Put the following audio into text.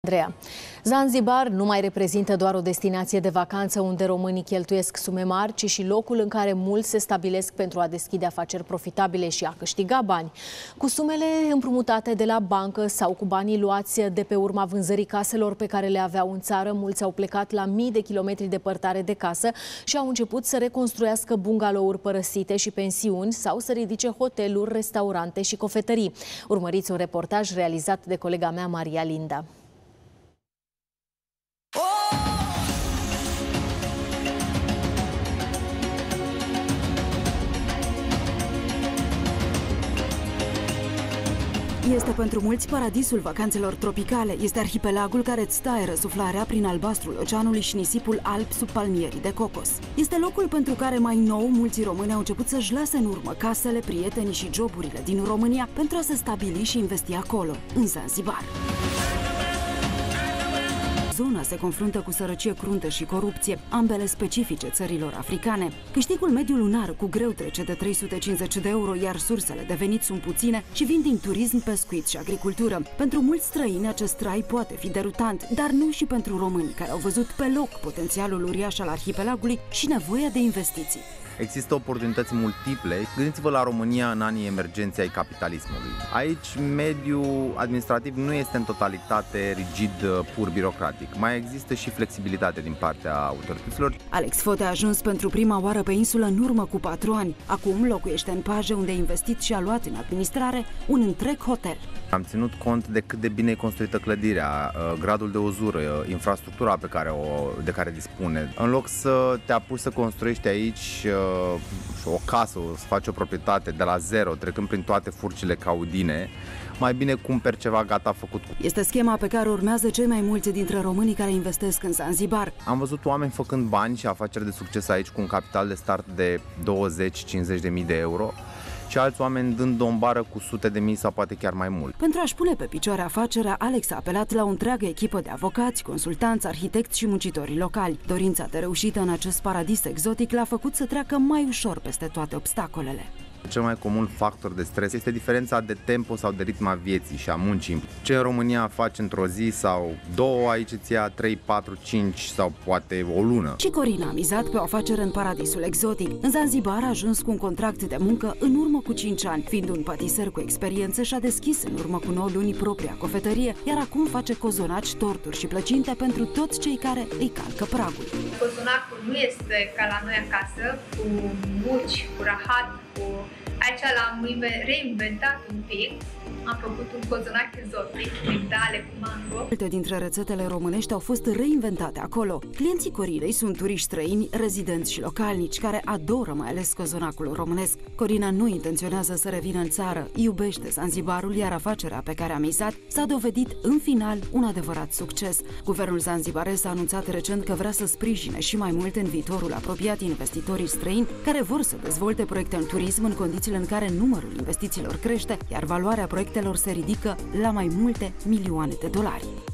Andreea, Zanzibar nu mai reprezintă doar o destinație de vacanță unde românii cheltuiesc sume mari, ci și locul în care mulți se stabilesc pentru a deschide afaceri profitabile și a câștiga bani. Cu sumele împrumutate de la bancă sau cu banii luați de pe urma vânzării caselor pe care le aveau în țară, mulți au plecat la mii de kilometri departare de casă și au început să reconstruiască bungalouri părăsite și pensiuni sau să ridice hoteluri, restaurante și cofetării. Urmăriți un reportaj realizat de colega mea, Maria Linda. Este pentru mulți paradisul vacanțelor tropicale. Este arhipelagul care îți taie răsuflarea prin albastrul oceanului și nisipul alb sub palmierii de cocos. Este locul pentru care mai nou mulți români au început să-și lase în urmă casele, prietenii și joburile din România pentru a se stabili și investi acolo, în Zanzibar. Zona se confruntă cu sărăcie cruntă și corupție, ambele specifice țărilor africane. Câștigul mediu lunar cu greu trece de 350 de euro, iar sursele de venit sunt puține și vin din turism, pescuit și agricultură. Pentru mulți străini acest trai poate fi derutant, dar nu și pentru români care au văzut pe loc potențialul uriaș al arhipelagului și nevoia de investiții. Există oportunități multiple. Gândiți-vă la România în anii emergenței ai capitalismului. Aici mediul administrativ nu este în totalitate rigid, pur birocratic. Mai există și flexibilitate din partea autorităților. Alex Fote a ajuns pentru prima oară pe insulă în urmă cu 4 ani. Acum locuiește în Paje, unde a investit și a luat în administrare un întreg hotel. Am ținut cont de cât de bine e construită clădirea, gradul de uzură, infrastructura de care dispune. În loc să te apuci să construiești aici o casă, să faci o proprietate de la zero, trecând prin toate furcile caudine, mai bine cumperi ceva gata făcut. Este schema pe care urmează cei mai mulți dintre românii care investesc în Zanzibar. Am văzut oameni făcând bani și afaceri de succes aici cu un capital de start de 20-50 de mii de euro și alți oameni dând o bară cu sute de mii sau poate chiar mai mult. Pentru a-și pune pe picioare afacerea, Alex a apelat la o întreagă echipă de avocați, consultanți, arhitecți și muncitorii locali. Dorința de reușită în acest paradis exotic l-a făcut să treacă mai ușor peste toate obstacolele. Cel mai comun factor de stres este diferența de tempo sau de ritm a vieții și a muncii. Ce în România faci într-o zi sau două, aici îți ia 3, 4, 5 sau poate o lună. Și Corina a mizat pe o afacere în paradisul exotic. În Zanzibar a ajuns cu un contract de muncă în urmă cu 5 ani. Fiind un patiser cu experiență, și-a deschis în urmă cu 9 luni propria cofetărie, iar acum face cozonaci, torturi și plăcinte pentru toți cei care îi calcă pragul. Cozonacul nu este ca la noi acasă, cu muci, cu rahat, aici l-am reinventat un pic. Am făcut un cozonac exotic, migdale cu mango. Multe dintre rețetele românești au fost reinventate acolo. Clienții Corinei sunt turiști străini, rezidenți și localnici, care adoră mai ales cozonacul românesc. Corina nu intenționează să revină în țară, iubește Zanzibarul, iar afacerea pe care a misat s-a dovedit în final un adevărat succes. Guvernul zanzibarez a anunțat recent că vrea să sprijine și mai mult în viitorul apropiat investitorii străini care vor să dezvolte proiecte în turism în condițiile în care numărul investițiilor crește, iar valoarea proiectelor se ridică la mai multe milioane de dolari.